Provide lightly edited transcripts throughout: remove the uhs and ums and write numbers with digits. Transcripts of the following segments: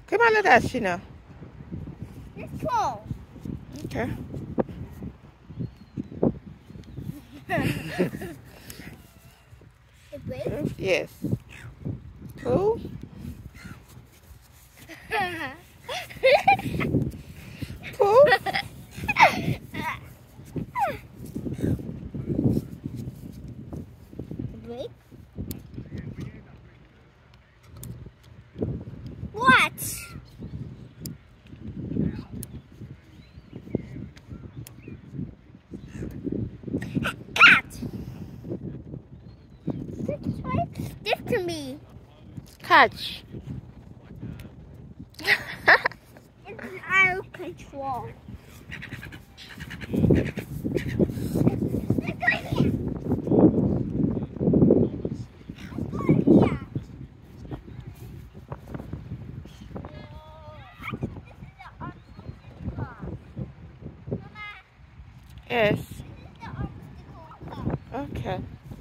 Come on, let us, you know. Let's go. Okay. Yes. Who? Who? What? Cat! This to me. Catch. It's out of control. Yes. Okay.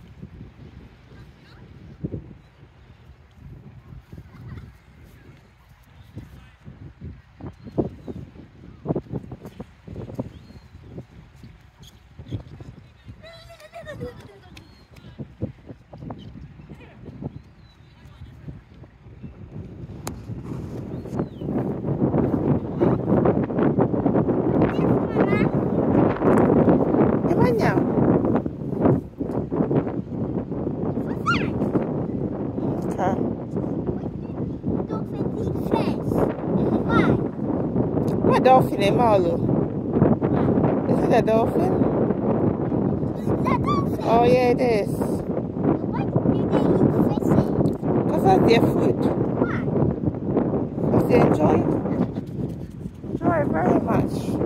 What dolphin is Marlo? Is it a dolphin? Oh yeah, it is. Why do they eat fishes? Because that's their food. Why? Because they enjoy it very much.